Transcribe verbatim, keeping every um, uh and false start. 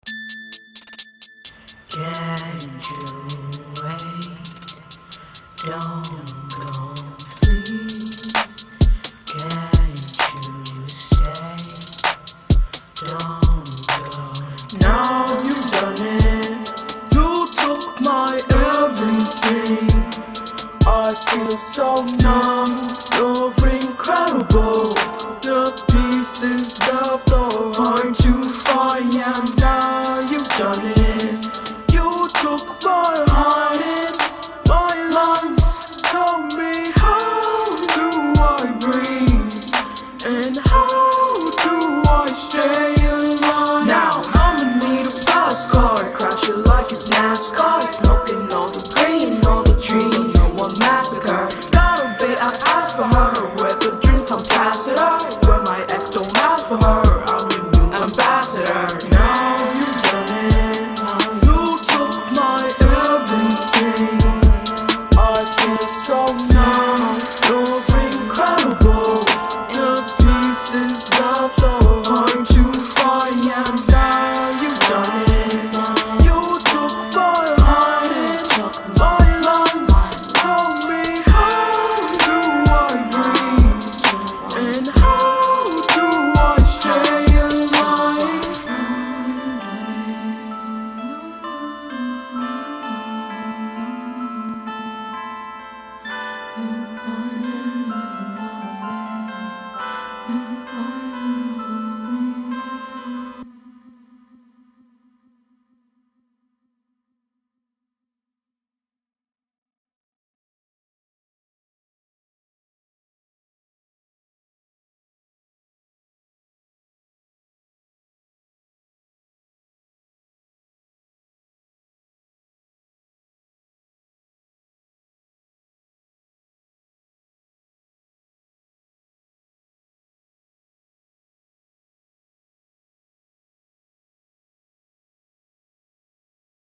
Can't you wait? Don't go, please. Can't you stay? Don't go. Now you've done it. You took my everything. I feel so numb.